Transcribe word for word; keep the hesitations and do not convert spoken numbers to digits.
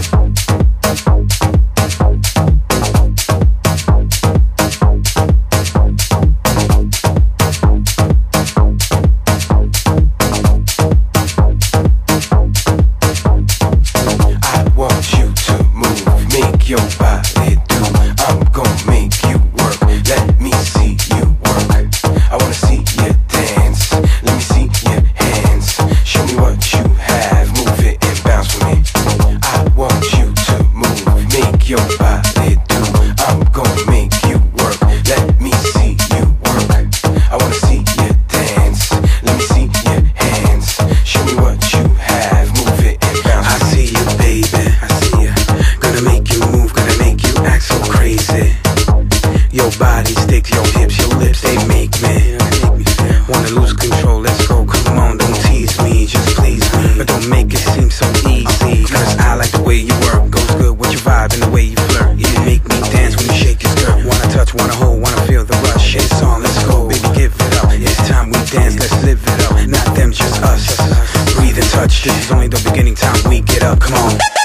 Your body do, I'm gon' make you work. Let me see you work. I wanna see you dance. Let me see your hands. Show me what you have. Move it and bounce for me. I want you to move. Make your body do. I'm gon' make you work. Let me see you work. I wanna see you dance. Let me see your hands. Show me what you have. Move it and bounce for me. I see you, baby. I see you. Gonna make you move. Act so crazy. Your body sticks, your hips, your lips, they make me wanna lose control. Let's go, come on, don't tease me, just please me, but don't make it seem so easy. Cause I like the way you work, goes good with your vibe and the way you flirt. You make me dance when you shake your skirt. Wanna touch, wanna hold, wanna feel the rush. It's on, let's go, baby, give it up. It's time we dance, let's live it up. Not them, just us. Breathe and touch, this is only the beginning. Time we get up, come on.